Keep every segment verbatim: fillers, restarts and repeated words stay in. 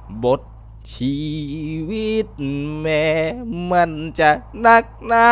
บทชีวิตแม่มันจะนักหนา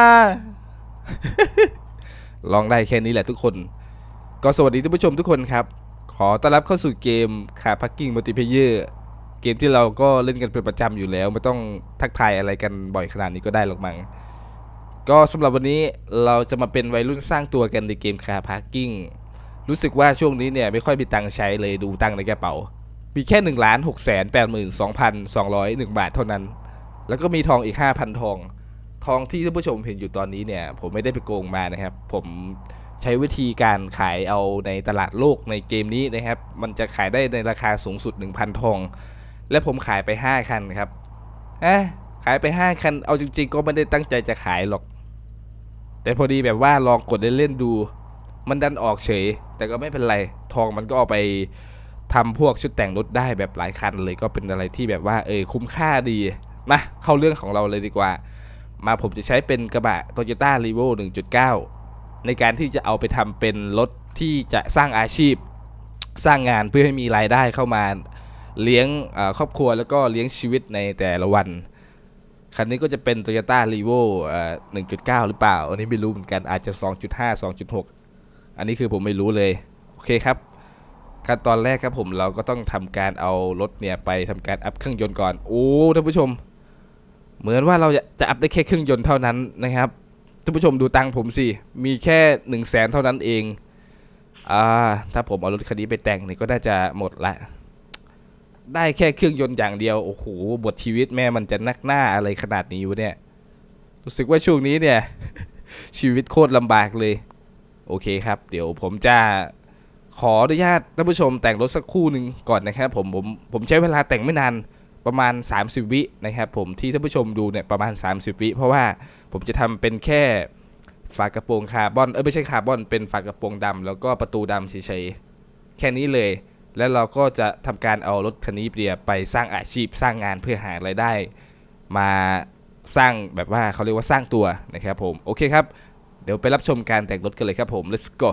ลองได้แค่นี้แหละทุกคนก็สวัสดีท่านผู้ชมทุกคนครับขอต้อนรับเข้าสู่เกมคาร์พักกิ้งมัลติเพเยอร์เกมที่เราก็เล่นกันเป็นประจำอยู่แล้วไม่ต้องทักทายอะไรกันบ่อยขนาดนี้ก็ได้หรอกมั้งก็สำหรับวันนี้เราจะมาเป็นวัยรุ่นสร้างตัวกันในเกมคาร์พักกิ้งรู้สึกว่าช่วงนี้เนี่ยไม่ค่อยมีตังค์ใช้เลยดูตังค์ในกระเป๋ามีแค่หนึ่งล้านหกแสนแปดหมื่นสองพันสองร้อยหนึ่งบาทเท่านั้นแล้วก็มีทองอีกห้าพันทองทองที่ท่านผู้ชมเห็นอยู่ตอนนี้เนี่ยผมไม่ได้ไปโกงมานะครับผมใช้วิธีการขายเอาในตลาดโลกในเกมนี้นะครับมันจะขายได้ในราคาสูงสุด หนึ่งพัน ทองและผมขายไปห้าคันครับอ่ะขายไปห้าคันเอาจริงๆก็ไม่ได้ตั้งใจจะขายหรอกแต่พอดีแบบว่าลองกดเล่นๆดูมันดันออกเฉยแต่ก็ไม่เป็นไรทองมันก็เอาไปทำพวกชุดแต่งรถได้แบบหลายคันเลยก็เป็นอะไรที่แบบว่าเออคุ้มค่าดีมาเข้าเรื่องของเราเลยดีกว่ามาผมจะใช้เป็นกระบะ Toyota Revo หนึ่งจุดเก้า ในการที่จะเอาไปทำเป็นรถที่จะสร้างอาชีพสร้างงานเพื่อให้มีรายได้เข้ามาเลี้ยงครอบครัวแล้วก็เลี้ยงชีวิตในแต่ละวันคันนี้ก็จะเป็น Toyota Revo หนึ่งจุดเก้า หรือเปล่าอันนี้ไม่รู้เหมือนกันอาจจะ สองจุดห้า สองจุดหก อันนี้คือผมไม่รู้เลยโอเคครับขั้นตอนแรกครับผมเราก็ต้องทำการเอารถเนี่ยไปทำการอัพเครื่องยนต์ก่อนโอ้ท่านผู้ชมเหมือนว่าเราจะอัพได้แค่เครื่องยนต์เท่านั้นนะครับท่านผู้ชมดูตังค์ผมสิมีแค่หนึ่งแสนเท่านั้นเองอ่าถ้าผมเอารถคันนี้ไปแต่งนี่ก็น่าจะหมดละได้แค่เครื่องยนต์อย่างเดียวโอ้โหบทชีวิตแม่มันจะนักหน้าอะไรขนาดนี้วะเนี่ยรู้สึกว่าช่วงนี้เนี่ย ชีวิตโคตรลำบากเลยโอเคครับเดี๋ยวผมจะขออนุญาตท่านผู้ชมแต่งรถสักครู่หนึ่งก่อนนะครับผมผมผมใช้เวลาแต่งไม่นานประมาณสามสิบวินะครับผมที่ท่านผู้ชมดูเนี่ยประมาณสามสิบวิเพราะว่าผมจะทำเป็นแค่ฝากระโปรงคาร์บอนเออไม่ใช่คาร์บอนเป็นฝากระโปรงดำแล้วก็ประตูดำเฉยๆแค่นี้เลยแล้วเราก็จะทำการเอารถคันนี้เปลี่ยนไปสร้างอาชีพสร้างงานเพื่อหารายได้มาสร้างแบบว่าเขาเรียกว่าสร้างตัวนะครับผมโอเคครับเดี๋ยวไปรับชมการแต่งรถกันเลยครับผม let's go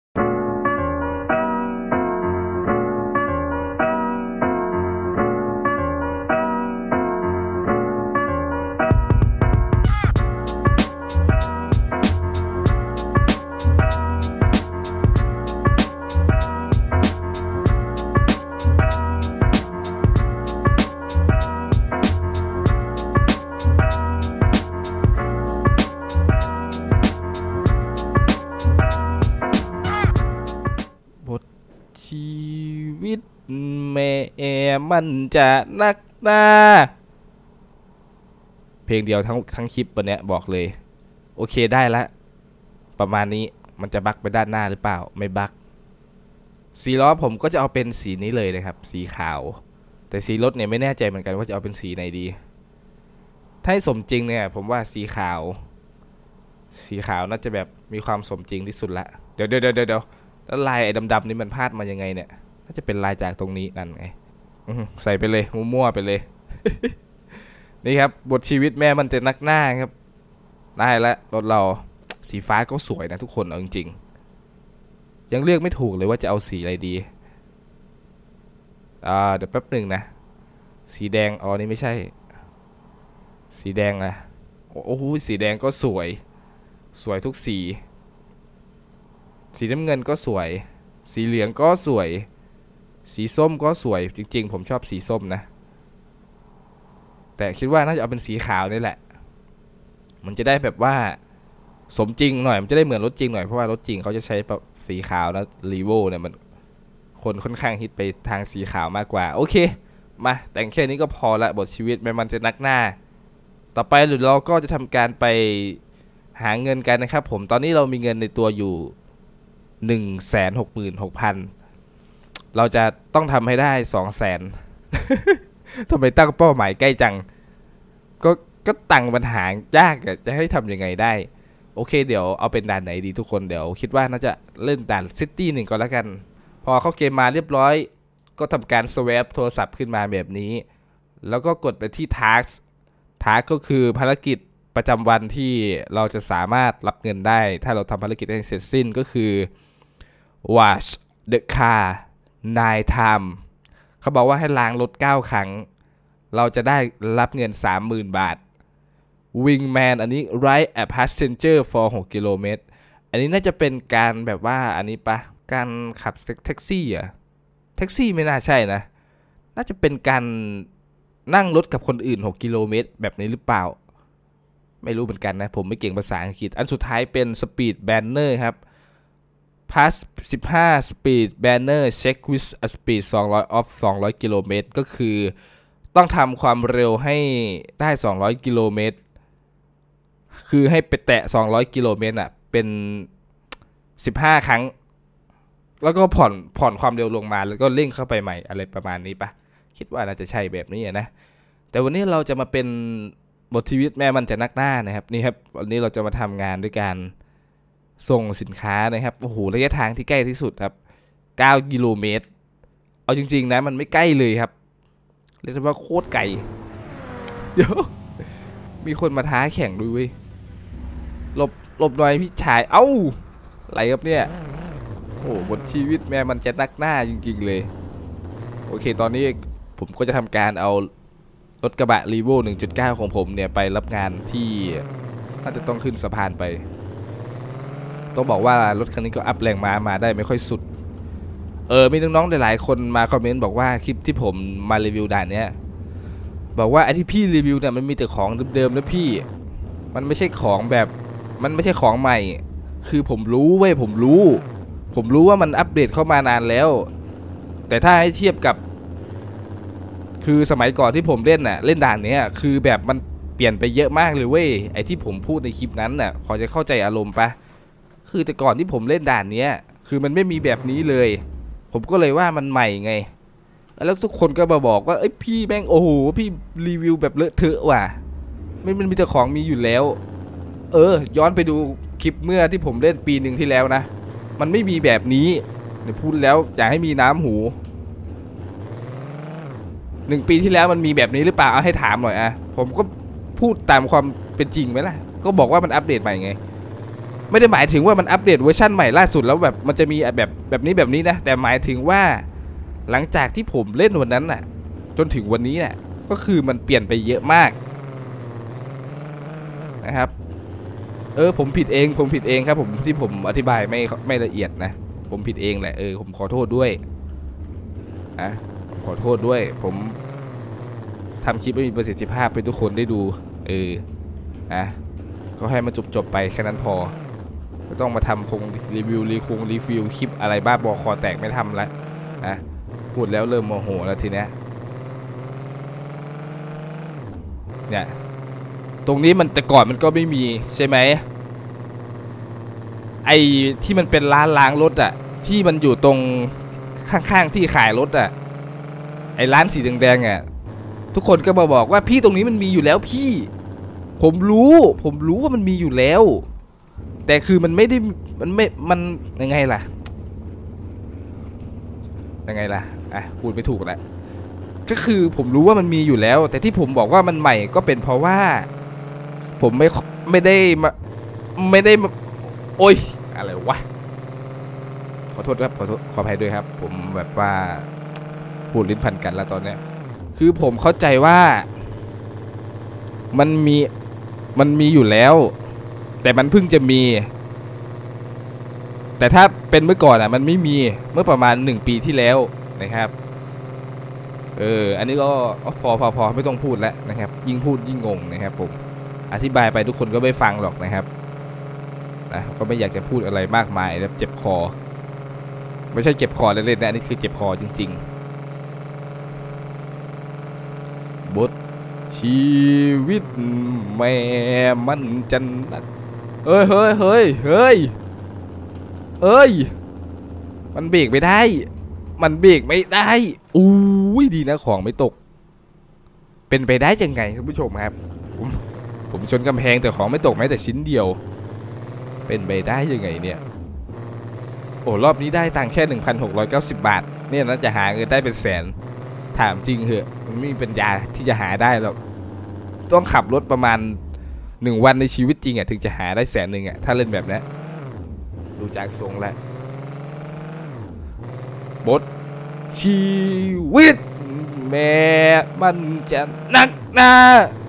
ชีวิตแม่มันจะนักหนาเพลงเดียวทั้งทั้งคลิปวันนี้บอกเลยโอเคได้ละประมาณนี้มันจะบักไปด้านหน้าหรือเปล่าไม่บักสีล้อผมก็จะเอาเป็นสีนี้เลยนะครับสีขาวแต่สีรถเนี่ยไม่แน่ใจเหมือนกันว่าจะเอาเป็นสีไหนดีถ้าให้สมจริงเนี่ยผมว่าสีขาวสีขาวน่าจะแบบมีความสมจริงที่สุดละเดี๋ยวเดี๋ยวเดี๋ยวเดี๋ยวแล้วลายไอ้ดำๆนี่มันพาดมายังไงเนี่ยน่าจะเป็นลายจากตรงนี้นั่นไงใส่ไปเลยมั่วๆไปเลย นี่ครับบทชีวิตแม่มันจะนักหน้าครับได้แล้วรถเราสีฟ้าก็สวยนะทุกคนเอาจริงๆยังเลือกไม่ถูกเลยว่าจะเอาสีอะไรดีอ่าเดี๋ยวแป๊บหนึ่งนะสีแดงอ๋อนี่ไม่ใช่สีแดงนะโอ้โหสีแดงก็สวยสวยทุกสีสีน้ำเงินก็สวยสีเหลืองก็สวยสีส้มก็สวยจริงๆผมชอบสีส้มนะแต่คิดว่าน่าจะเอาเป็นสีขาวนี่แหละมันจะได้แบบว่าสมจริงหน่อยมันจะได้เหมือนรถจริงหน่อยเพราะว่ารถจริงเขาจะใช้สีขาวนะรีโวเนี่ยมันคนค่อนข้างฮิตไปทางสีขาวมากกว่าโอเคมาแต่งแค่นี้ก็พอละบทชีวิตมันจะนักหน้าต่อไปหรือเราก็จะทำการไปหาเงินกันนะครับผมตอนนี้เรามีเงินในตัวอยู่หนึ่งแสนหกหมื่นหกพันเราจะต้องทำให้ได้สองแสนทำไมตั้งเป้าหมายใกล้จังก็ก็ตั้งปัญหายากจะให้ทำยังไงได้โอเคเดี๋ยวเอาเป็นด่านไหนดีทุกคนเดี๋ยวคิดว่าน่าจะเล่นด่านซิตี้หนึ่งก่อนแล้วกันพอเข้าเกมมาเรียบร้อยก็ทำการสวปโทรศัพท์ขึ้นมาแบบนี้แล้วก็กดไปที่ task task ก็คือภารกิจประจำวันที่เราจะสามารถรับเงินได้ถ้าเราทำภารกิจให้เสร็จสิ้นก็คือ wash the car nine time เขาบอกว่าให้ล้างรถเก้าครั้งเราจะได้รับเงิน สามหมื่น บาท Wingman อันนี้ Ride a Passenger for หก กิโลเมตรอันนี้น่าจะเป็นการแบบว่าอันนี้ปะการขับแท็กซี่อะแท็กซี่ไม่น่าใช่นะน่าจะเป็นการนั่งรถกับคนอื่นหกกิโลเมตรแบบนี้หรือเปล่าไม่รู้เหมือนกันนะผมไม่เก่งภาษาอังกฤษอันสุดท้ายเป็น Speed Banner ครับ Pass สิบห้า Speed Banner Check with a Speed สองร้อย of สองร้อย กิโลเมตรก็คือต้องทำความเร็วให้ได้สองร้อยกิโลเมตรคือให้ไปแตะสองร้อยกิโลเมตรอ่ะเป็นสิบห้าครั้งแล้วก็ผ่อนผ่อนความเร็วลงมาแล้วก็เร่งเข้าไปใหม่อะไรประมาณนี้ปะคิดว่าน่าจะใช่แบบนี้นะแต่วันนี้เราจะมาเป็นบทชีวิตแม่มันจะนักหน้านะครับนี่ครับวันนี้เราจะมาทำงานด้วยการส่งสินค้านะครับโอ้โหระยะทางที่ใกล้ที่สุดครับเก้ากิโลเมตรเอาจริงๆนะมันไม่ใกล้เลยครับเรียกว่าโคตรไกลเดี๋ยวมีคนมาท้าแข่งด้วยเว้ยหลบหลบหน่อยพี่ชายเอ้าอะไรครับเนี่ยโอ้บทชีวิตแม่มันจะนักหน้าจริงๆเลยโอเคตอนนี้ผมก็จะทำการเอารถกระบะ Revo หนึ่งจุดเก้า ของผมเนี่ยไปรับงานที่น่าจะต้องขึ้นสะพานไปต้องบอกว่ารถคันนี้ก็อัพแรงม้ามาได้ไม่ค่อยสุดเออมีน้องๆหลายๆคนมาคอมเมนต์บอกว่าคลิปที่ผมมารีวิวด่านเนี้ยบอกว่าไอ้ที่พี่รีวิวเนี่ยมันมีแต่ของเดิมๆนะพี่มันไม่ใช่ของแบบมันไม่ใช่ของใหม่คือผมรู้เว้ยผมรู้ผมรู้ว่ามันอัปเดตเข้ามานานแล้วแต่ถ้าให้เทียบกับคือสมัยก่อนที่ผมเล่นน่ะเล่นด่านเนี้ยคือแบบมันเปลี่ยนไปเยอะมากเลยเว้ยไอ้ที่ผมพูดในคลิปนั้นน่ะพอจะเข้าใจอารมณ์ปะคือแต่ก่อนที่ผมเล่นด่านเนี้ยคือมันไม่มีแบบนี้เลยผมก็เลยว่ามันใหม่ไงแล้วทุกคนก็มาบอกว่าเอ้ยพี่แม่งโอ้โหพี่รีวิวแบบเลอะเทอะว่ะไม่มันมีแต่ของมีอยู่แล้วเออย้อนไปดูคลิปเมื่อที่ผมเล่นปีหนึ่งที่แล้วนะมันไม่มีแบบนี้เดี๋ยวพูดแล้วอยากให้มีน้ำหูหนึ่งปีที่แล้วมันมีแบบนี้หรือเปล่าเอาให้ถามหน่อยอะผมก็พูดตามความเป็นจริงไหมล่ะก็บอกว่ามันอัปเดตใหม่ไงไม่ได้หมายถึงว่ามันอัปเดตเวอร์ชันใหม่ล่าสุดแล้วแบบมันจะมีแบบแบบนี้แบบนี้นะแต่หมายถึงว่าหลังจากที่ผมเล่นวันนั้นน่ะจนถึงวันนี้น่ะก็คือมันเปลี่ยนไปเยอะมากนะครับเออผมผิดเองผมผิดเองครับผมที่ผมอธิบายไม่ไม่ละเอียดนะผมผิดเองแหละเออผมขอโทษด้วยนะขอโทษด้วยผมทำคลิปไม่มีประสิทธิภาพให้ทุกคนได้ดูเออนะก็ให้มันจบๆไปแค่นั้นพอไม่ต้องมาทำคงรีวิวรีคงรีวิวคลิปอะไรบ้าบอคอแตกไม่ทำแล้วนะพูดแล้วเริ่มโมโหแล้วทีเนี้ยเนี่ยตรงนี้มันแต่ก่อนมันก็ไม่มีใช่ไหมไอ้ที่มันเป็นร้านล้างรถอะที่มันอยู่ตรงข้างๆที่ขายรถอะไอ้ร้านสีแดงๆอะทุกคนก็มาบอกว่าพี่ตรงนี้มันมีอยู่แล้วพี่ผมรู้ผมรู้ว่ามันมีอยู่แล้วแต่คือมันไม่ได้มันไม่มันยังไงล่ะยังไงล่ะอ่ะพูดไม่ถูกแล้วก็คือผมรู้ว่ามันมีอยู่แล้วแต่ที่ผมบอกว่ามันใหม่ก็เป็นเพราะว่าผมไม่ไม่ได้มาไม่ได้มาโอ๊ยอะไรวะขอโทษครับขอโทษขออภัยด้วยครับผมแบบว่าพูดลิ้นพันกันแล้วตอนเนี้ยคือผมเข้าใจว่ามันมีมันมีอยู่แล้วแต่มันเพิ่งจะมีแต่ถ้าเป็นเมื่อก่อนอ่ะมันไม่มีเมื่อประมาณหนึ่งปีที่แล้วนะครับเอออันนี้ก็พอพอพอไม่ต้องพูดแล้วนะครับยิ่งพูดยิ่งงงนะครับผมอธิบายไปทุกคนก็ไม่ฟังหรอกนะครับนะก็ไม่อยากจะพูดอะไรมากมายแล้วเจ็บคอไม่ใช่เจ็บคอเล่นๆนะอันนี้คือเจ็บคอจริงๆบทชีวิตแม่มันจันเฮ้ยเฮ้ยเฮ้ยเฮ้ยเอ้ยมันเบรกไม่ได้มันเบรกไม่ได้อู้ยดีนะของไม่ตกเป็นไปได้ยังไงท่านผู้ชมครับผมผมชนกำแพงแต่ของไม่ตกแม้แต่ชิ้นเดียวเป็นไปได้ยังไงเนี่ยโอ้รอบนี้ได้ตังค์แค่ หนึ่งพันหกร้อยเก้าสิบ บาทเนี่ยนะจะหาเงินได้เป็นแสนถามจริงเหอะมันไม่มีปัญญาที่จะหาได้หรอกต้องขับรถประมาณหนึ่งวันในชีวิตจริงอ่ะถึงจะหาได้แสนหนึ่งอ่ะถ้าเล่นแบบนี้ดูจากทรงแล้วบทชีวิตแม่มันจะนักหนา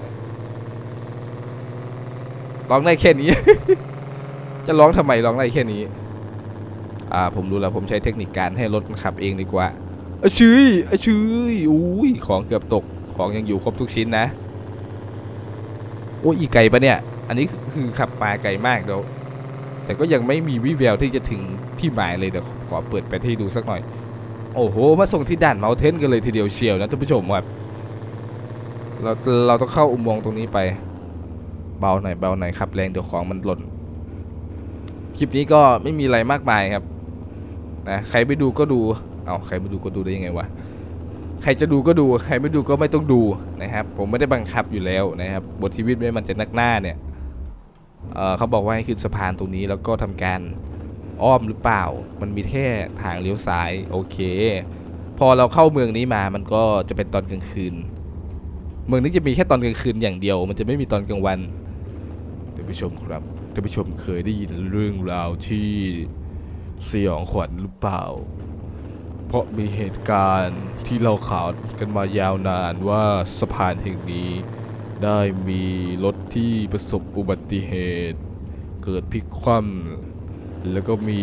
ร้องได้แค่นี้ จะร้องทำไมร้องได้แค่นี้อ่าผมรู้แล้วผมใช้เทคนิคการให้รถมันขับเองดีกว่าเอ้ยชื้ยเอ้ยชื้ยอุ้ยของเกือบตกของยังอยู่ครบทุกชิ้นนะโอ้ยอีไก่ปะเนี่ยอันนี้คือขับมาไกลมากเดี๋ยวแต่ก็ยังไม่มีวิแววที่จะถึงที่หมายเลยเดี๋ยวขอเปิดไปให้ดูสักหน่อยโอ้โหมาส่งที่ด่านเมาเทนกันเลยทีเดียวเชียวนะท่านผู้ชมครับเราเราต้องเข้าอุโมงค์ตรงนี้ไปเบาหน่อยเบาหน่อยขับแรงเดี๋ยวของมันหล่นคลิปนี้ก็ไม่มีอะไรมากมายครับนะใครไม่ดูก็ดูเอาใครไม่ดูก็ดูได้ยังไงวะใครจะดูก็ดูใครไม่ดูก็ไม่ต้องดูนะครับผมไม่ได้บังคับอยู่แล้วนะครับบทชีวิตไม่มันจะนักหน้าเนี่ย เอ่อเขาบอกว่าให้ขึ้นสะพานตรงนี้แล้วก็ทำการอ้อมหรือเปล่ามันมีแค่ทางเลี้ยวซ้ายโอเคพอเราเข้าเมืองนี้มามันก็จะเป็นตอนกลางคืนเมืองนี้จะมีแค่ตอนกลางคืนอย่างเดียวมันจะไม่มีตอนกลางวันท่านผู้ชมครับท่านผู้ชมเคยได้ยินเรื่องราวที่สยองขวัญหรือเปล่าเพราะมีเหตุการณ์ที่เราข่าวกันมายาวนานว่าสะพานแห่งนี้ได้มีรถที่ประสบอุบัติเหตุเกิดพลิกคว่ำแล้วก็มี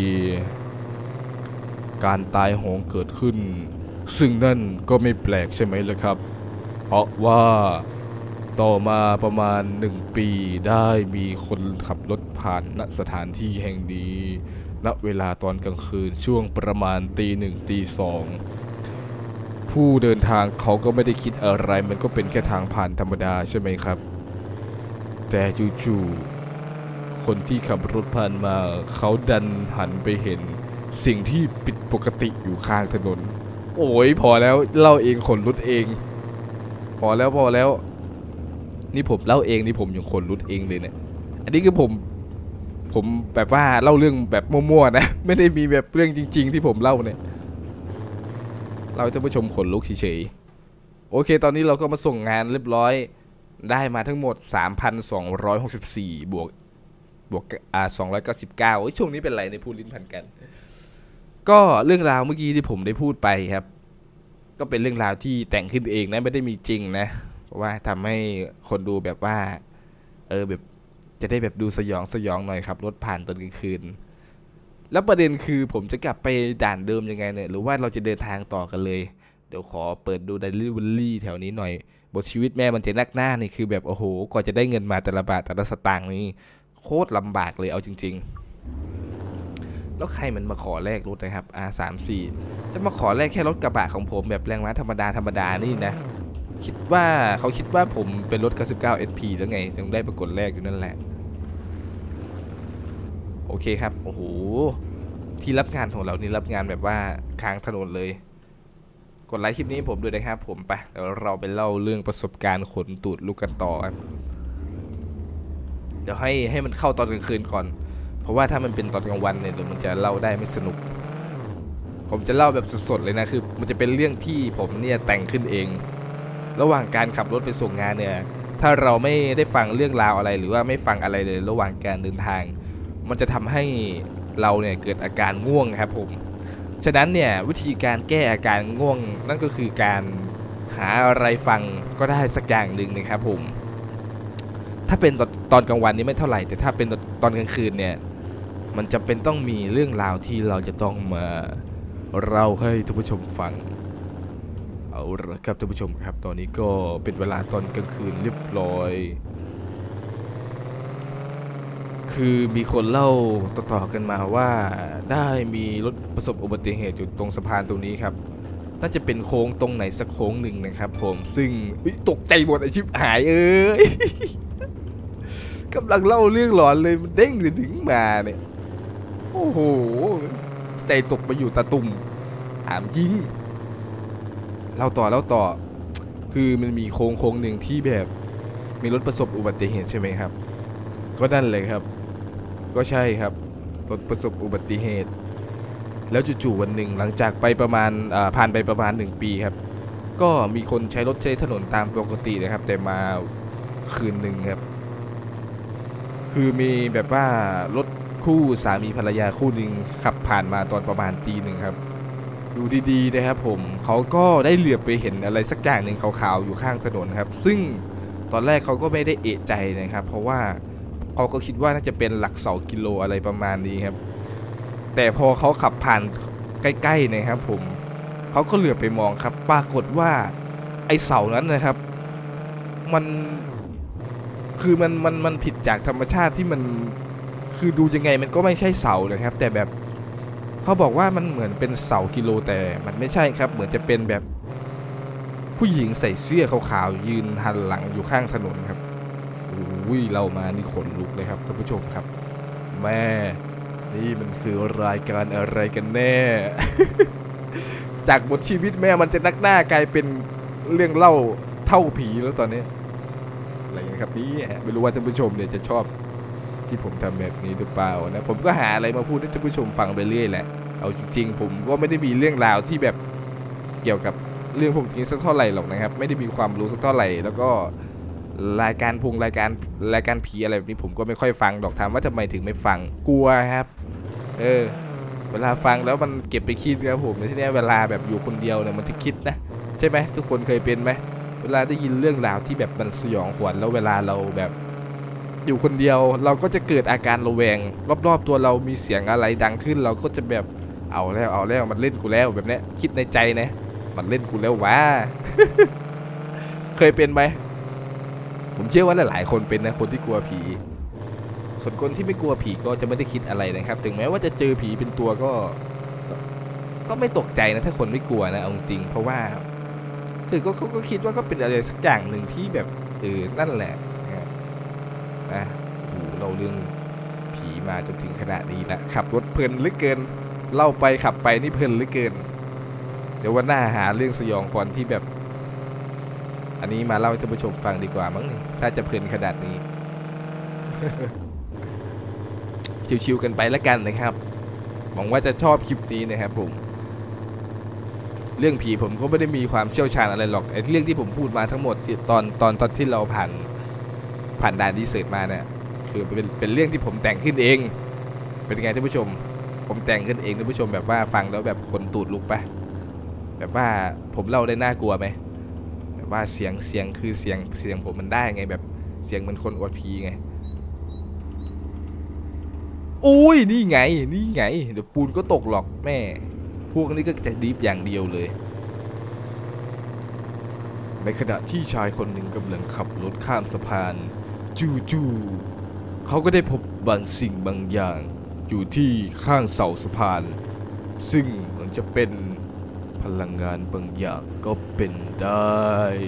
การตายโหงเกิดขึ้นซึ่งนั่นก็ไม่แปลกใช่ไหมล่ะครับเพราะว่าต่อมาประมาณหนึ่งปีได้มีคนขับรถผ่านณสถานที่แห่งนี้ณเวลาตอนกลางคืนช่วงประมาณตีหนึ่งตีสองผู้เดินทางเขาก็ไม่ได้คิดอะไรมันก็เป็นแค่ทางผ่านธรรมดาใช่ไหมครับแต่จู่ๆคนที่ขับรถผ่านมาเขาดันหันไปเห็นสิ่งที่ผิดปกติอยู่ข้างถนนโอ้ยพอแล้วเล่าเองขนลุกเองพอแล้วพอแล้วนี่ผมเล่าเองนี่ผมยังขนลุกเองเลยเนี่ยอันนี้คือผมผมแบบว่าเล่าเรื่องแบบมั่วๆนะไม่ได้มีแบบเรื่องจริงๆที่ผมเล่าเนี่ยเราให้ท่านผู้ชมขนลุกเฉยๆโอเคตอนนี้เราก็มาส่งงานเรียบร้อยได้มาทั้งหมด สามพันสองร้อยหกสิบสี่ บวกบวกอ่าสองร้อยเก้าสิบเก้าโอ้ยช่วงนี้เป็นไรในพูดลิ้นพันกันก็เรื่องราวเมื่อกี้ที่ผมได้พูดไปครับก็เป็นเรื่องราวที่แต่งขึ้นเองนะไม่ได้มีจริงนะเพราะว่าทำให้คนดูแบบว่าเออแบบจะได้แบบดูสยองสยองหน่อยครับรถผ่านตอนกลางคืนแล้วประเด็นคือผมจะกลับไปด่านเดิมยังไงเนี่ยหรือว่าเราจะเดินทางต่อกันเลยเดี๋ยวขอเปิดดูไดรี่วิลลี่แถวนี้หน่อยบทชีวิตแม่มันจะนักหน้านี่คือแบบโอ้โหกว่าจะได้เงินมาแต่ละบาทแต่ละสตางค์นี่โคตรลำบากเลยเอาจริงๆแล้วใครมันมาขอแลกรถนะครับ อาร์ สามสิบสี่ จะมาขอแลกแค่รถกระบะของผมแบบแรงม้าธรรมดาธรรมดานี่นะคิดว่าเขาคิดว่าผมเป็นรถเก้าสิบเก้า เอส พี แล้วไงจึงได้ปรากฏแลกอยู่นั่นแหละโอเคครับโอ้โหที่รับงานของเรานี่รับงานแบบว่าค้างถนนเลยกดไลค์คลิปนี้ผมด้วยนะครับผมไปเดี๋ยวเราไปเล่าเรื่องประสบการณ์ขนตูดลูกกันต่อครับเดี๋ยวให้ให้มันเข้าตอนกลางคืนก่อนเพราะว่าถ้ามันเป็นตอนกลางวันเนี่ยเดี๋ยวมันจะเล่าได้ไม่สนุกผมจะเล่าแบบสดๆเลยนะคือมันจะเป็นเรื่องที่ผมเนี่ยแต่งขึ้นเองระหว่างการขับรถไปส่งงานเนี่ยถ้าเราไม่ได้ฟังเรื่องราวอะไรหรือว่าไม่ฟังอะไรเลยระหว่างการเดินทางมันจะทำให้เราเนี่ยเกิดอาการง่วงครับผมฉะนั้นเนี่ยวิธีการแก้อาการง่วงนั่นก็คือการหาอะไรฟังก็ได้สักอย่างหนึ่งนะครับผมถ้าเป็นตอนกลางวันนี้ไม่เท่าไหร่แต่ถ้าเป็นตอนกลางคืนเนี่ยมันจำเป็นต้องมีเรื่องราวที่เราจะต้องมาเล่าให้ท่านผู้ชมฟังเอาละครับท่านผู้ชมครับตอนนี้ก็เป็นเวลาตอนกลางคืนเรียบร้อยคือมีคนเล่าต่อๆกันมาว่าได้มีรถประสบอุบัติเหตุอยู่ตรงสะพานตรงนี้ครับน่าจะเป็นโค้งตรงไหนสักโค้งหนึ่งนะครับผมซึ่งตกใจหมดไอชิบหายเอ้ย กำลังเล่าเรื่องหลอนเลยมันเด้งถึงมาเนี่ยโอ้โหใจตกไปอยู่ตะตุ่มถามยิงเล่าต่อเล่าต่อคือมันมีโค้งโค้งหนึ่งที่แบบมีรถประสบอุบัติเหตุใช่ไหมครับก็นั่นเลยครับก็ใช่ครับรถประสบอุบัติเหตุแล้วจู่ๆวันหนึ่งหลังจากไปประมาณผ่านไปประมาณหนึ่งปีครับก็มีคนใช้รถใช้ถนนตามปกตินะครับแต่มาคืนหนึ่งครับคือมีแบบว่ารถคู่สามีภรรยาคู่หนึ่งขับผ่านมาตอนประมาณตีหนึ่งครับดูดีๆนะครับผมเขาก็ได้เหลือบไปเห็นอะไรสักอย่างหนึ่งขาวๆอยู่ข้างถนนครับซึ่งตอนแรกเขาก็ไม่ได้เอะใจนะครับเพราะว่าเขาก็คิดว่าน่าจะเป็นหลักเสากิโลอะไรประมาณนี้ครับแต่พอเขาขับผ่านใกล้ๆนะครับผมเขาก็เหลือบไปมองครับปรากฏว่าไอเสานั้นนะครับมันคือมันมันมันผิดจากธรรมชาติที่มันคือดูยังไงมันก็ไม่ใช่เสาเลยครับแต่แบบเขาบอกว่ามันเหมือนเป็นเสากิโลแต่มันไม่ใช่ครับเหมือนจะเป็นแบบผู้หญิงใส่เสื้อขาวๆยืนหันหลังอยู่ข้างถนนครับอุ้ยเรามานี่ขนลุกเลยครับท่านผู้ชมครับแม่นี่มันคือรายการอะไรกันแน่ จากบทชีวิตแม่มันจะนักหน้ากลายเป็นเรื่องเล่าเท่าผีแล้วตอนนี้อะไรนะครับนี่ไม่รู้ว่าท่านผู้ชมเนี่ยจะชอบที่ผมทำแบบนี้หรือเปล่านะผมก็หาอะไรมาพูดให้ท่านผู้ชมฟังไปเรื่อยแหละเอาจริงๆผมก็ไม่ได้มีเรื่องราวที่แบบเกี่ยวกับเรื่องพวกนี้สักเท่าไหร่หรอกนะครับไม่ได้มีความรู้สักเท่าไหร่แล้วก็รายการพงรายการรายการผีอะไรแบบนี้ผมก็ไม่ค่อยฟังดอกถามว่าทำไมถึงไม่ฟังกลัวครับเออเวลาฟังแล้วมันเก็บไปคิดครับผมในที่นี้เวลาแบบอยู่คนเดียวเนี่ยมันจะคิดนะใช่ไหมทุกคนเคยเป็นไหมเวลาได้ยินเรื่องราวที่แบบมันสยองขวัญแล้วเวลาเราแบบอยู่คนเดียวเราก็จะเกิดอาการระแวงรอบๆตัวเรามีเสียงอะไรดังขึ้นเราก็จะแบบเอาแล้วเอาแล้วมันเล่นกูแล้วแบบนี้คิดในใจนะมันเล่นกูแล้ววะ เคยเป็นไหมผมเชื่อว่าหลายๆคนเป็นนะคนที่กลัวผีส่วนคนที่ไม่กลัวผีก็จะไม่ได้คิดอะไรนะครับถึงแม้ว่าจะเจอผีเป็นตัวก็ก็ไม่ตกใจนะถ้าคนไม่กลัวนะเอาจริงเพราะว่าคือก็เขาก็คิดว่าก็เป็นอะไรสักอย่างหนึ่งที่แบบเออนั่นแหละนะโอ้โหเราเรื่องผีมาจนถึงขนาดนี้แล้วขับรถเพลินเหลือเกินเล่าไปขับไปนี่เพลินเหลือเกินเดี๋ยววันหน้าหาเรื่องสยองขวัญที่แบบอันนี้มาเล่าให้ท่านผู้ชมฟังดีกว่ามั้งถ้าจะเพลินขนาดนี้ ชิวๆกันไปแล้วกันนะครับหวังว่าจะชอบคลิปนี้นะครับผมเรื่องผีผมก็ไม่ได้มีความเชี่ยวชาญอะไรหรอกไอ้เรื่องที่ผมพูดมาทั้งหมดตอนตอนตอนที่เราผ่านผ่านด่านดีเซิร์ตมาเนี่ยคือเป็นเป็นเรื่องที่ผมแต่งขึ้นเองเป็นไงท่านผู้ชมผมแต่งขึ้นเองท่านผู้ชมแบบว่าฟังแล้วแบบขนตูดลุกปะแบบว่าผมเล่าได้น่ากลัวไหมแบบว่าเสียงเสียงคือเสียงเสียงผมมันได้ไงแบบเสียงเหมือนคนอวดผีไงอุ้ยนี่ไงนี่ไงเดี๋ยวปูนก็ตกหรอกแม่พวกนี้ก็จะดีฟอย่างเดียวเลยในขณะที่ชายคนหนึ่งกำลังขับรถข้ามสะพานจู่ๆเขาก็ได้พบบางสิ่งบางอย่างอยู่ที่ข้างเสาสะพานซึ่งมันจะเป็นพลังงานบางอย่างก็เป็นได้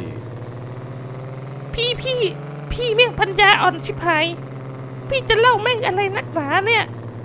พี่พี่พี่แม่งปัญญาอ่อนชิบหายพี่จะเล่าแม่งอะไรนักหนาเนี่ย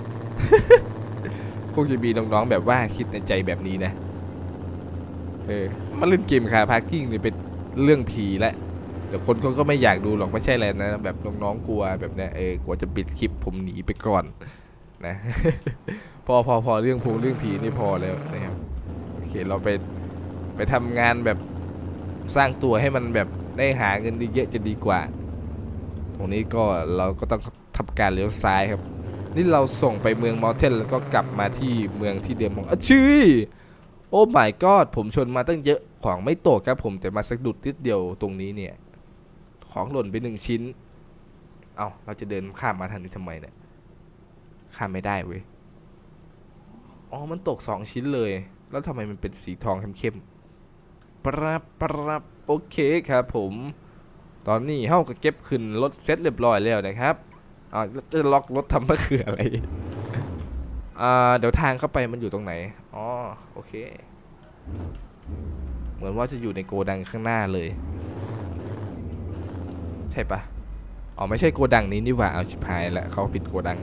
คงจะมีน้องๆแบบว่าคิดในใจแบบนี้นะเออมาเล่นเกมคาพาร์กิ้งเนี่ยเป็นเรื่องผีและเดี๋ยวคนเขาก็ไม่อยากดูหรอกไม่ใช่อะไรนะแบบน้องๆกลัวแบบเนี้ยเออกลัวจะปิดคลิปผมหนีไปก่อนนะ พอพอพอเรื่องพงเรื่องผีนี่พอแล้วนะครับโอเคเราไปไปทำงานแบบสร้างตัวให้มันแบบได้หาเงินดีเยอะจะดีกว่าตรงนี้ก็เราก็ต้องทำการเลี้ยวซ้ายครับนี่เราส่งไปเมืองมอเทนแล้วก็กลับมาที่เมืองที่เดิมของอ่ะชื่อโอ้ my god ผมชนมาตั้งเยอะของไม่ตกครับผมแต่มาสะดุดนิดเดียวตรงนี้เนี่ยของหล่นไปหนึ่งชิ้นเอาเราจะเดินข้ามมาทางนี้ทำไมเนี่ยข้ามไม่ได้เว้ยอ๋อมันตกสองชิ้นเลยแล้วทำไมมันเป็นสีทองเข้มๆปรับปรับโอเคครับผมตอนนี้เฮาก็เก็บขึ้นรถเซ็ตเรียบร้อยแล้วนะครับอ่าจะล็อกรถทำเพื่อคืออะไรอ่าเดี๋ยวทางเข้าไปมันอยู่ตรงไหนอ๋อโอเคเหมือนว่าจะอยู่ในโกดังข้างหน้าเลยใช่ปะอ๋อไม่ใช่โกดังนี้นี่หว่าเอาชิบหายแล้วเขาปิดโกดัง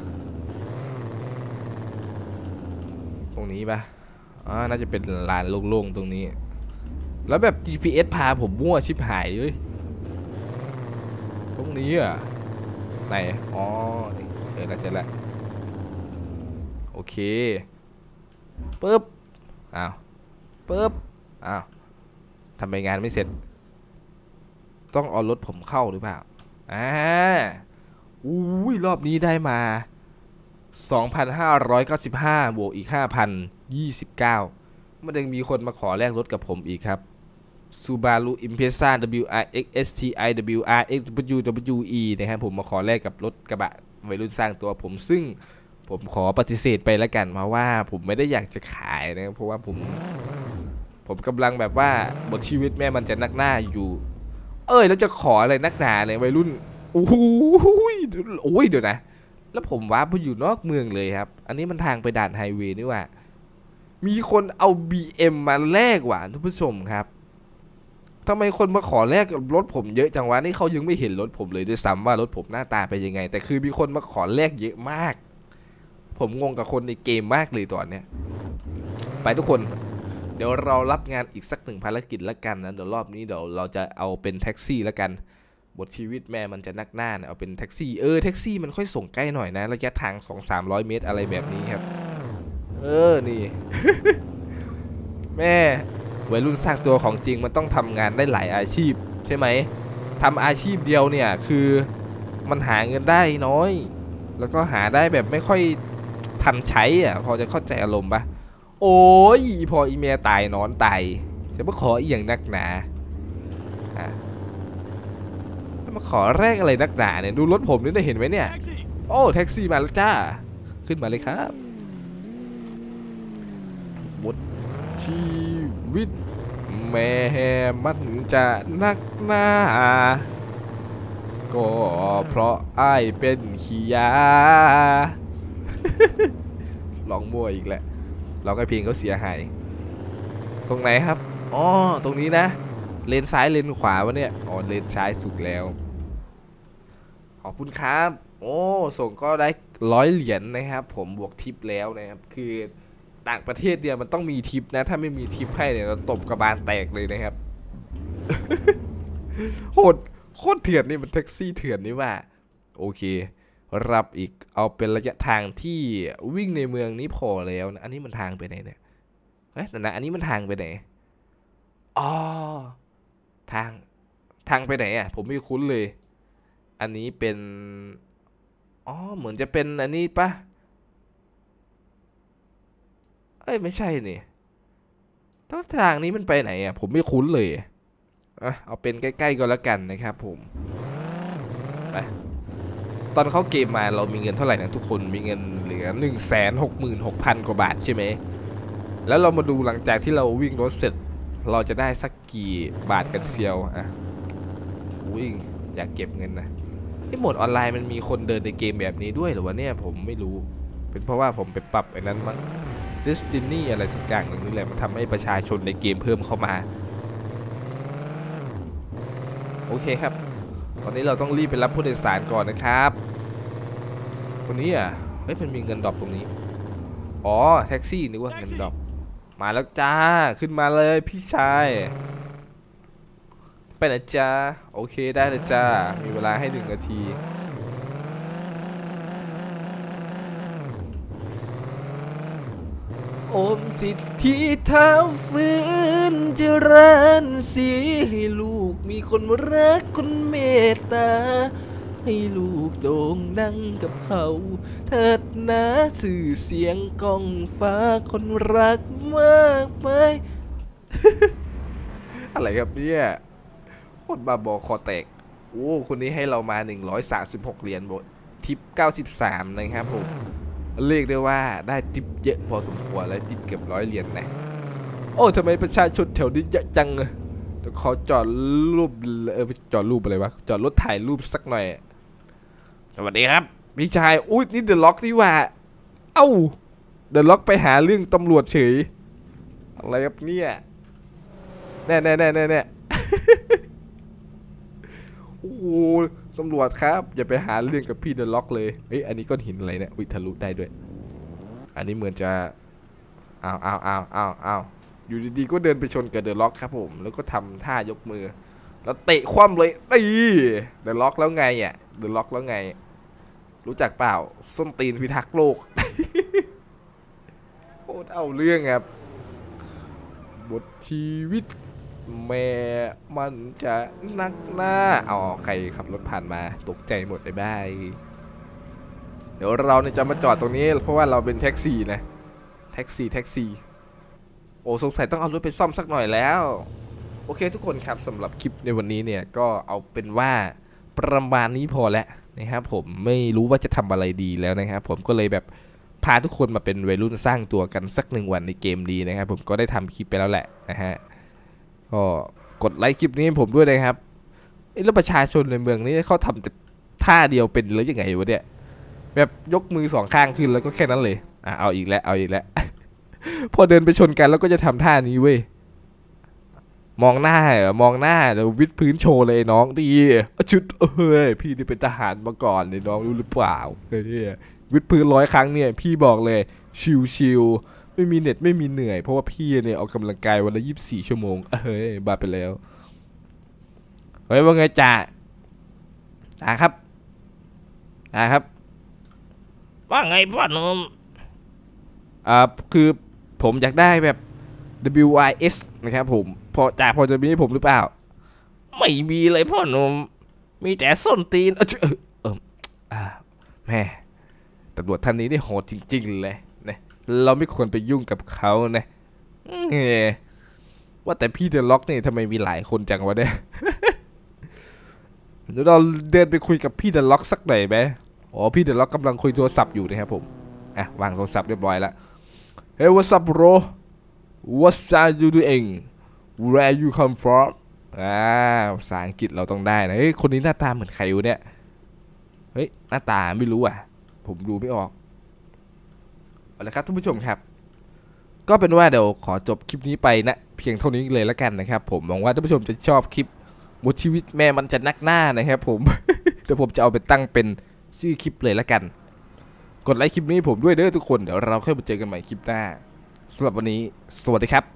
ตรงนี้ปะอ๋อน่าจะเป็นลานโล่งๆตรงนี้แล้วแบบ จี พี เอส พาผมมั่วชิบหายเลยตรงนี้อ่ะไหนอ๋อเออน่าจะละโอเคปึ๊บอ้าวปึ๊บอ้าวทำไมงานไม่เสร็จต้องเอารถผมเข้าหรือเปล่าอ่าอุ้ยรอบนี้ได้มา สองพันห้าร้อยเก้าสิบห้า บวกอีก ห้าพันยี่สิบเก้ามันยังมีคนมาขอแลกรถกับผมอีกครับ Subaru Impreza ดับเบิลยู อาร์ เอ็กซ์ เอส ที ไอ ดับเบิลยู อาร์ เอ็กซ์ ดับเบิลยู ดับเบิลยู อี นะครับผมมาขอแลกกับรถกระบะวัยรุ่นสร้างตัวผมซึ่งผมขอปฏิเสธไปแล้วกันเพราะว่าผมไม่ได้อยากจะขายนะเพราะว่าผมผมกำลังแบบว่าหมดชีวิตแม่มันจะนักหน้าอยู่เอ้ยแล้วจะขออะไรนักหนาเลยวัยรุ่นโอ้โหโอ้ยเดี๋ยวนะแล้วผมว่าผมอยู่นอกเมืองเลยครับอันนี้มันทางไปด่านไฮเวย์นี่ว่ามีคนเอา บี เอ็ม มาแลกว่ะทุกผู้ชมครับทำไมคนมาขอแลกกับรถผมเยอะจังวะนี่เขายังไม่เห็นรถผมเลยด้วยซ้ำว่ารถผมหน้าตาเป็นยังไงแต่คือมีคนมาขอแลกเยอะมากผมงงกับคนในเกมมากเลยตอนเนี้ยไปทุกคนเดี๋ยวเรารับงานอีกสักหนึ่งภารกิจแล้วกันนะเดี๋ยวรอบนี้เดี๋ยวเราจะเอาเป็นแท็กซี่แล้วกันบทชีวิตแม่มันจะนักหน้าเนี่ยเอาเป็นแท็กซี่เออแท็กซี่มันค่อยส่งใกล้หน่อยนะระยะทาง สองถึงสามร้อย เมตรอะไรแบบนี้ครับเออนี่ แม่วัยรุ่นสร้างตัวของจริงมันต้องทำงานได้หลายอาชีพใช่ไหมทำอาชีพเดียวเนี่ยคือมันหาเงินได้น้อยแล้วก็หาได้แบบไม่ค่อยทันใช้อ่ะพอจะเข้าใจอารมณ์ปะโอ้ยพออีเมียตายนอนตายจะมาขออีอย่างนักหนาอ่ะมาขอแรกอะไรนักหนาเนี่ยดูรถผมนี่ได้เห็นไหมเนี่ยโอ้แท็กซี่มาแล้วจ้าขึ้นมาเลยครับบทชีวิตแม่มันจะนักหนาก็เพราะอ้ายเป็นขี้ยา ลองมั่วอีกแหละลองให้เพลงเขาเสียหายตรงไหนครับอ๋อตรงนี้นะเลนซ้ายเลนขวาวะเนี่ยอ๋อเลนซ้ายสุดแล้วขอบคุณครับโอ้ส่งก็ได้ร้อยเหรียญนะครับผมบวกทิปแล้วนะครับคือต่างประเทศเนี่ยมันต้องมีทิปนะถ้าไม่มีทิปให้เนี่ยเราตบกระบาลแตกเลยนะครับ โหดโคตรเถื่อนนี่มันแท็กซี่เถื่อนนี่ว่าโอเครับอีกเอาเป็นระยะทางที่วิ่งในเมืองนี้พอแล้วนะอันนี้มันทางไปไหนเนี่ยเฮ้ยนะอันนี้มันทางไปไหนอ๋อทางทางไปไหนอ่ะผมไม่คุ้นเลยอันนี้เป็นอ๋อเหมือนจะเป็นอันนี้ปะเอ้ยไม่ใช่นี่ต้นทางนี้มันไปไหนอ่ะผมไม่คุ้นเลยอ่ะเอาเป็นใกล้ๆก็แล้วกันนะครับผมไปตอนเข้าเกมมาเรามีเงินเท่าไหร่นะทุกคนมีเงินเหลือ หนึ่งแสนหกหมื่นหกพัน กว่าบาทใช่ไหมแล้วเรามาดูหลังจากที่เราวิ่งรถเสร็จเราจะได้สักกี่บาทกันเซียวอ่ะวิ่งอยากเก็บเงินนะที่โหมดออนไลน์มันมีคนเดินในเกมแบบนี้ด้วยหรือวะเนี่ยผมไม่รู้เป็นเพราะว่าผมไปปรับไอ้นั้นมั้ง Destiny อะไรสักอย่างหนึ่งนี่แหละมันทำให้ประชาชนในเกมเพิ่มเข้ามาโอเคครับตอนนี้เราต้องรีบไปรับผู้โดยสารก่อนนะครับคนนี้อ่ะเฮ้ยมันมีเงินดรอปตรงนี้อ๋อแท็กซี่นึกว่าเงินดรอปมาแล้วจ้าขึ้นมาเลยพี่ชายไปนะจ้าโอเคได้เลยจ้ามีเวลาให้หนึ่งนาทีอมสิทธิเท้าฟื้นเจริญสีให้ลูกมีคนรักคนเมตตาให้ลูกโด่งดังกับเขาเถิดนะสื่อเสียงก้องฟ้าคนรักมากมาย อะไรครับเนี่ยโคตรบ้าบอคอแตกโอ้คนนี้ให้เรามาหนึ่งร้อยสามสิบหกเหรียญบททิปเก้าสิบสามนะครับผมเรียกได้ว่าได้ทิปเยอะพอสมควรแล้วทิปเกือบร้อยเหรียญนะโอ้ทำไมประชาชนแถวนี้เยอะจังเดี๋ยวขอจอดรูปเออจอดรูปอะไรวะจอดรถถ่ายรูปสักหน่อยสวัสดีครับพี่ชายอุ้ยนี่เดอะล็อกนี่ว่าเอ้าเดอะล็อกไปหาเรื่องตำรวจเฉยอะไรครับเนี่ยแน่แน่แน่แน่แน่ โอ้โหตำรวจครับอย่าไปหาเรื่องกับพี่เดอะล็อกเลยเฮ้ยอันนี้ก้อนหินอะไรเนี่ยอุ้ยทะลุได้ด้วยอันนี้เหมือนจะอ้าวอ้าวอ้าวอ้าวอ้าวอยู่ดีๆก็เดินไปชนกับเดอะล็อกครับผมแล้วก็ทำท่ายกมือแล้วเตะคว่ำเลยนี่เดอะล็อกแล้วไงอ่ะเดอะล็อกแล้วไงรู้จักเปล่าส้นตีนพิทักษ์โลก โคตรเอาเรื่องครับบทชีวิตแม่มันจะนักหน้าอ๋อใครขับรถผ่านมาตกใจหมดเลยบ้ายเดี๋ยวเราเนี่ยจะมาจอดตรงนี้เพราะว่าเราเป็นแท็กซี่นะแท็กซี่แท็กซี่โอ้สงสัยต้องเอารถไปซ่อมสักหน่อยแล้วโอเคทุกคนครับสำหรับคลิปในวันนี้เนี่ยก็เอาเป็นว่าประมาณนี้พอแล้วนะครับผมไม่รู้ว่าจะทำอะไรดีแล้วนะครับผมก็เลยแบบพาทุกคนมาเป็นวัยรุ่นสร้างตัวกันสักหนึ่งวันในเกมดีนะครับผมก็ได้ทำคลิปไปแล้วแหละนะฮะก็กดไลค์คลิปนี้ให้ผมด้วยนะครับแล้วประชาชนในเมืองนี้เขาทำแต่ท่าเดียวเป็นหรือยังไงวะเนี่ยแบบยกมือสองข้างขึ้นแล้วก็แค่นั้นเลยอ่ะเอาอีกแล้วเอาอีกแล้ว พอเดินไปชนกันแล้วก็จะทำท่านี้เว้ยมองหน้าเหรอมองหน้าแล้ววิดพื้นโชว์เลยน้องดีชุดเฮ้ยพี่นี่เป็นทหารมาก่อนเลยน้องรู้หรือเปล่าเฮ้ยวิดพื้นร้อยครั้งเนี่ยพี่บอกเลยชิวๆไม่มีเน็ตไม่มีเหนื่อยเพราะว่าพี่เนี่ยออกกำลังกายวันละยี่สิบสี่ชั่วโมงเฮ้ยบ้าไปแล้วเฮ้ยว่าไงจ่าจ่าครับจ่าครับว่าไงพ่อหนุ่มอ่าคือผมอยากได้แบบ ดับเบิลยู ไอ เอส นะครับผมพอจ่าพอจะมีให้ผมหรือเปล่าไม่มีเลยพ่อหนุ่มมีแต่ส้นตีนเออเออเอออ่าแม่ตำรวจท่านนี้นี่โหดจริงๆเลยนะเราไม่ควรไปยุ่งกับเขานะเออว่าแต่พี่เดอะล็อกนี่ทำไมมีหลายคนจังวะเนี่ย เดี๋ยวเราเดินไปคุยกับพี่เดอะล็อกสักหน่อยไหมอ๋อพี่เดอะล็อกกำลังคุยโทรศัพท์อยู่นะครับผมอ่ะวางโทรศัพท์เรียบร้อยแล้ว Hey what's up bro What are you doing Where you come from อ่าภาษาอังกฤษเราต้องได้นะเฮ้ยคนนี้หน้าตาเหมือนใครวะเนี่ยเฮ้ยหน้าตาไม่รู้อ่ะผมดูไม่ออกเอาละครับท่านผู้ชมครับก็เป็นว่าเดี๋ยวขอจบคลิปนี้ไปนะเพียงเท่านี้เลยแล้วกันนะครับผมหวังว่าท่านผู้ชมจะชอบคลิปหมดชีวิตแม่มันจะนักหน้านะครับผม เดี๋ยวผมจะเอาไปตั้งเป็นชื่อคลิปเลยแล้วกันกดไลค์คลิปนี้ผมด้วยเด้อทุกคนเดี๋ยวเราค่อยมาเจอกันใหม่คลิปหน้าสำหรับวันนี้สวัสดีครับ